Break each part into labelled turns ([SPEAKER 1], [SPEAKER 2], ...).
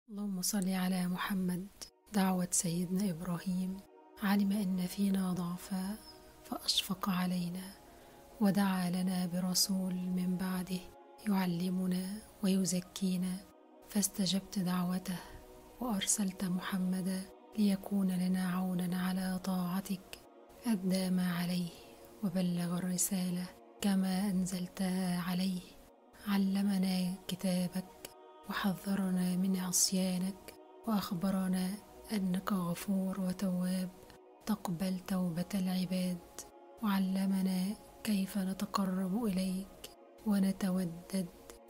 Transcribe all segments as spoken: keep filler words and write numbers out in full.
[SPEAKER 1] اللهم صل على محمد. دعوة سيدنا إبراهيم: علم أن فينا ضعفا فأشفق علينا ودعا لنا برسول من بعده يعلمنا ويزكينا، فاستجبت دعوته وأرسلت محمدا ليكون لنا عونا على طاعتك. أدى ما عليه وبلغ الرسالة كما أنزلتها عليه، علمنا كتابك وحذرنا من عصيانك، وأخبرنا أنك غفور وتواب تقبل توبة العباد، وعلمنا كيف نتقرب إليك ونتودد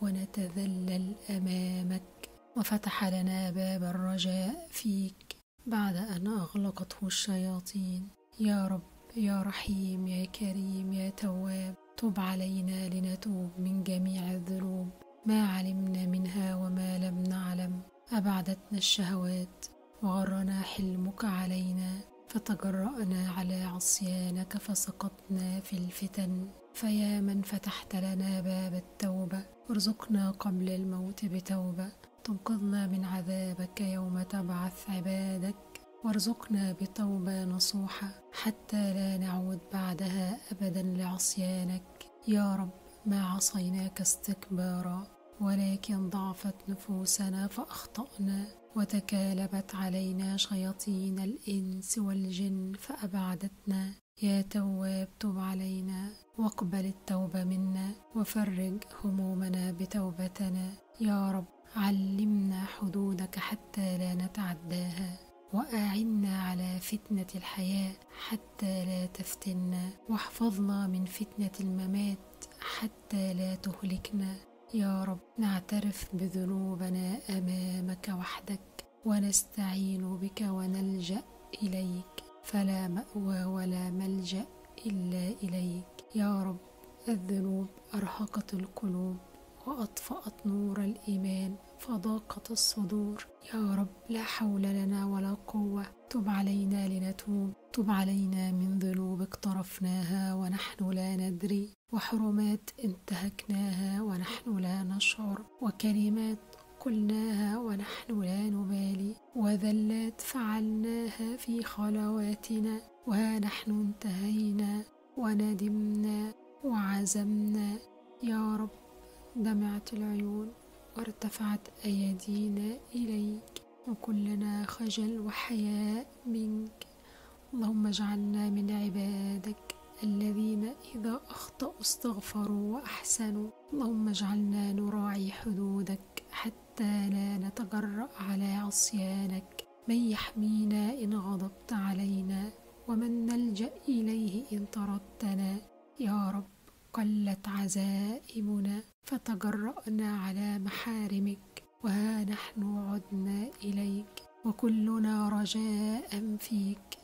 [SPEAKER 1] ونتذلل أمامك، وفتح لنا باب الرجاء فيك بعد أن أغلقته الشياطين. يا رب يا رحيم يا كريم يا تواب، تب علينا لنتوب من جميع الذنوب، ما علمنا منها وما لم نعلم. أبعدتنا الشهوات وغرنا حلمك علينا، فتجرأنا على عصيانك فسقطنا في الفتن. فيا من فتحت لنا باب التوبة، ارزقنا قبل الموت بتوبة تنقذنا من عذابك يوم تبعث عبادك، وارزقنا بتوبة نصوحة حتى لا نعود بعدها أبدا لعصيانك. يا رب ما عصيناك استكبارا، ولكن ضعفت نفوسنا فأخطأنا، وتكالبت علينا شياطين الإنس والجن فأبعدتنا. يا تواب تب علينا واقبل التوبة منا، وفرج همومنا بتوبتنا. يا رب علمنا حدودك حتى لا نتعداها، وأعنا على فتنة الحياة حتى لا تفتنا، واحفظنا من فتنة الممات حتى لا تهلكنا. يا رب نعترف بذنوبنا أمامك وحدك، ونستعين بك ونلجأ إليك، فلا مأوى ولا ملجأ إلا إليك. يا رب الذنوب أرهقت القلوب وأطفأت نور الإيمان فضاقت الصدور. يا رب لا حول لنا ولا قوة، تب علينا لنتوب، تب علينا من ذنوب اقترفناها ونحن لا ندري، وحرمات انتهكناها ونحن لا نشعر، وكلمات قلناها ونحن لا نبالي، وذلات فعلناها في خلواتنا، وها نحن انتهينا وندمنا وعزمنا. يا رب دمعت العيون وارتفعت أيدينا إليك، وكلنا خجل وحياء منك. اللهم اجعلنا من عبادك الذين إذا أخطأوا استغفروا وأحسنوا. اللهم اجعلنا نراعي حدودك حتى لا نتجرأ على عصيانك. من يحمينا إن غضبت علينا، ومن نلجأ إليه إن طردتنا. يا رب قلت عزائمنا فتجرأنا على محارمك، وها نحن عدنا إليك، وكلنا رجاء فيك،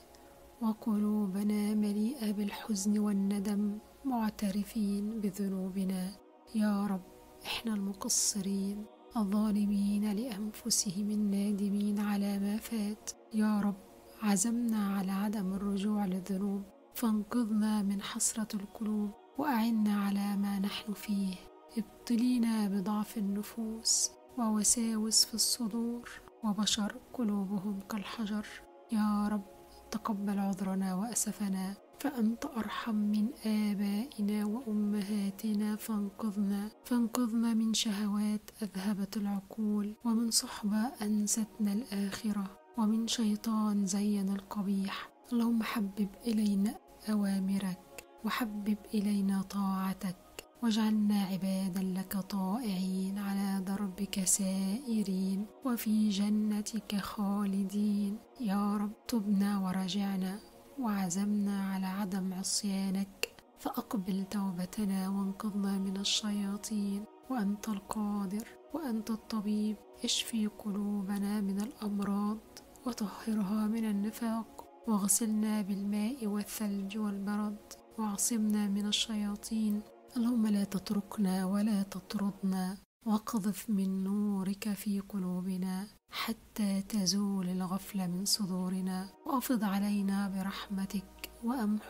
[SPEAKER 1] وقلوبنا مليئة بالحزن والندم معترفين بذنوبنا. يا رب إحنا المقصرين الظالمين لأنفسهم النادمين على ما فات. يا رب عزمنا على عدم الرجوع للذنوب، فانقذنا من حسرة القلوب، وأعنا على ما نحن فيه. ابتلينا بضعف النفوس ووساوس في الصدور، وبشر قلوبهم كالحجر. يا رب تقبل عذرنا وأسفنا، فأنت أرحم من آبائنا وأمهاتنا، فانقذنا فانقذنا من شهوات أذهبت العقول، ومن صحبة أنستنا الآخرة، ومن شيطان زين القبيح. اللهم حبب إلينا أوامرك، وحبب إلينا طاعتك، واجعلنا عبادا لك طائعين على دربك سائرين، وفي جنتك خالدين. يا رب تبنا ورجعنا وعزمنا على عدم عصيانك، فأقبل توبتنا وانقذنا من الشياطين، وأنت القادر وأنت الطبيب. اشفي قلوبنا من الأمراض وطهرها من النفاق، واغسلنا بالماء والثلج والبرد، واعصمنا من الشياطين. اللهم لا تتركنا ولا تطردنا، واقذف من نورك في قلوبنا حتى تزول الغفلة من صدورنا، وافض علينا برحمتك، وامحو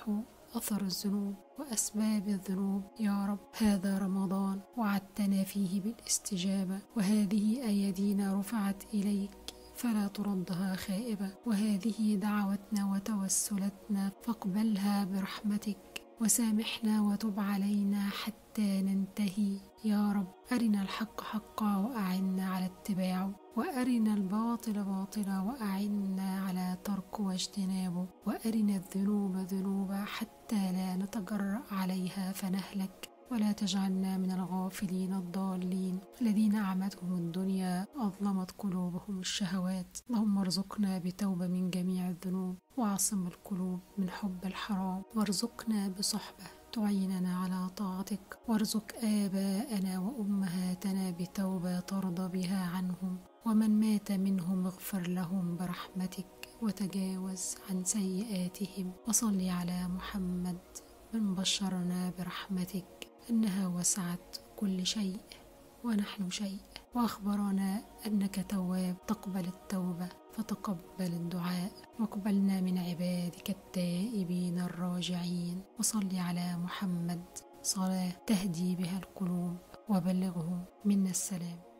[SPEAKER 1] أثر الذنوب وأسباب الذنوب يا رب. هذا رمضان وعدتنا فيه بالاستجابة، وهذه أيدينا رفعت إليك فلا تردها خائبة، وهذه دعوتنا وتوسلتنا فاقبلها برحمتك، وسامحنا وتب علينا حتى ننتهي يا رب. أرنا الحق حقا وأعنا على اتباعه، وأرنا الباطل باطلا وأعنا على تركه واجتنابه، وأرنا الذنوب ذنوبا حتى لا نتجرأ عليها فنهلك، ولا تجعلنا من الغافلين الضالين الذين أعمتهم الدنيا أظلمت قلوبهم الشهوات. اللهم ارزقنا بتوبة من جميع الذنوب، وعصم القلوب من حب الحرام، وارزقنا بصحبة تعيننا على طاعتك، وارزق آباءنا وأمهاتنا بتوبة ترضى بها عنهم، ومن مات منهم اغفر لهم برحمتك وتجاوز عن سيئاتهم. وصل على محمد من بشرنا برحمتك أنها وسعت كل شيء ونحن شيء، وأخبرنا أنك تواب تقبل التوبة فتقبل الدعاء، واقبلنا من عبادك التائبين الراجعين. وصل على محمد صلاة تهدي بها القلوب، وبلغه منا السلام.